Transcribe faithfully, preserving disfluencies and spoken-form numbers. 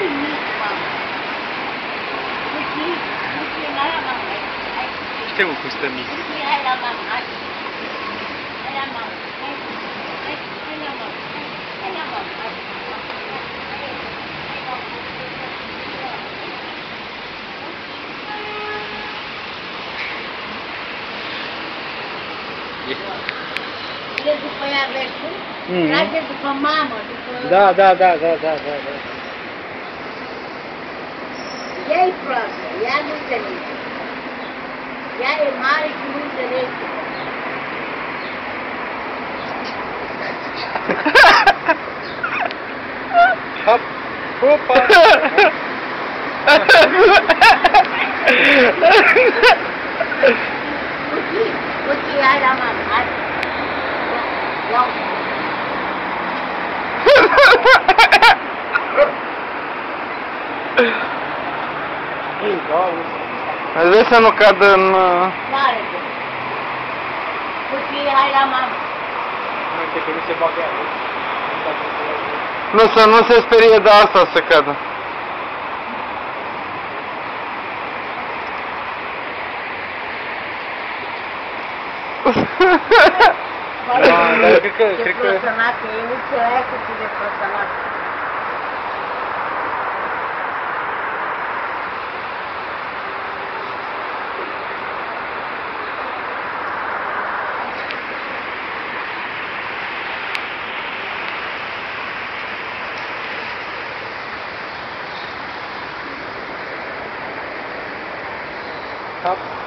Știu cum stă mic. E după ea vezi cum? Trage după mamă, după... Da, da, da, da, da, da, da. Ea e proastă, ea nu înțelege. Ea e mare și nu înțelege. Hop, opa! Uite, uite, hai la mamă, hai. Ia uite. Îți vezi să nu cadă în... Mare de. Uite, hai la mamă. Uite că nu se bagă ea, nu? Nu, să nu se sperie de asta să cadă. Da, dar cred că... Ce cred că... prostănacă e, uite aia cât e de prostănacă. Hop.